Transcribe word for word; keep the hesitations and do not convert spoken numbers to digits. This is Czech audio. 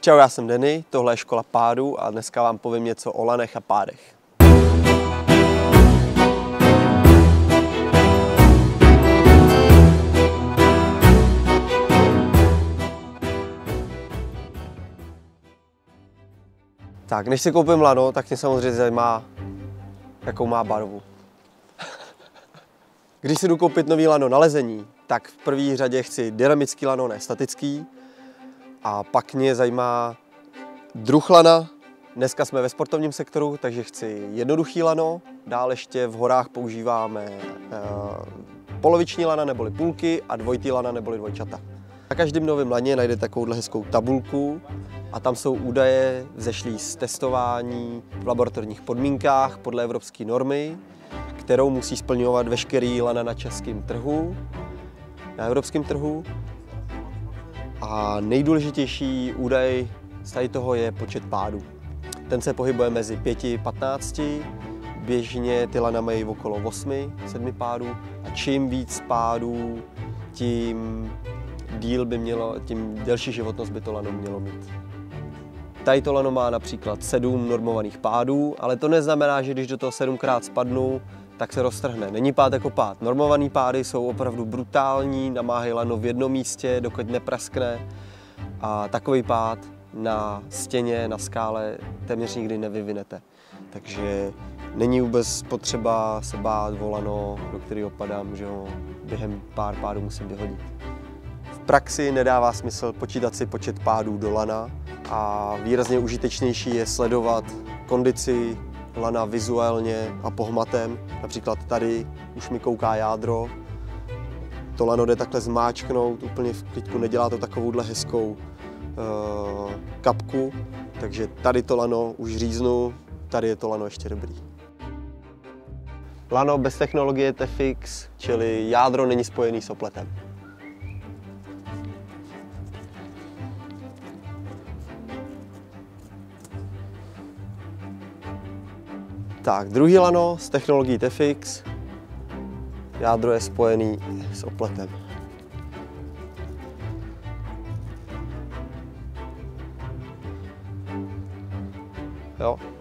Čau, já jsem Denny, tohle je škola pádu a dneska vám povím něco o lanech a pádech. Tak, než si koupím lano, tak mě samozřejmě zajímá, jakou má barvu. Když si jdu koupit nový lano na lezení, tak v první řadě chci dynamický lano, ne statický. A pak mě zajímá druh lana. Dneska jsme ve sportovním sektoru, takže chci jednoduchý lano. Dál ještě v horách používáme e, poloviční lana neboli půlky a dvojitý lana neboli dvojčata. Na každém novém laně najdete takovouhle hezkou tabulku a tam jsou údaje vzešlý z testování v laboratorních podmínkách podle evropské normy, kterou musí splňovat veškerý lana na českém trhu, na evropském trhu. A nejdůležitější údaj z tady toho je počet pádů. Ten se pohybuje mezi pěti a patnácti, běžně ty lana mají okolo osmi, sedmi pádů a čím víc pádů, tím díl by mělo, tím delší životnost by to lano mělo mít. Tady to lano má například sedm normovaných pádů, ale to neznamená, že když do toho sedmkrát spadnu, tak se roztrhne. Není pád jako pád. Normovaný pády jsou opravdu brutální, namáhají lano v jednom místě, dokud nepraskne. A takový pád na stěně, na skále téměř nikdy nevyvinete. Takže není vůbec potřeba se bát o lano, do kterého padám, že ho během pár pádů musím vyhodit. V praxi nedává smysl počítat si počet pádů do lana a výrazně užitečnější je sledovat kondici lana vizuálně a pohmatem. Například tady už mi kouká jádro. To lano jde takhle zmáčknout úplně v klidku, nedělá to takovouhle hezkou uh, kapku. Takže tady to lano už říznu, tady je to lano ještě dobrý. Lano bez technologie T F X, čili jádro není spojený s opletem. Tak, druhý lano s technologií T F X, jádro je spojený s opletem. Jo.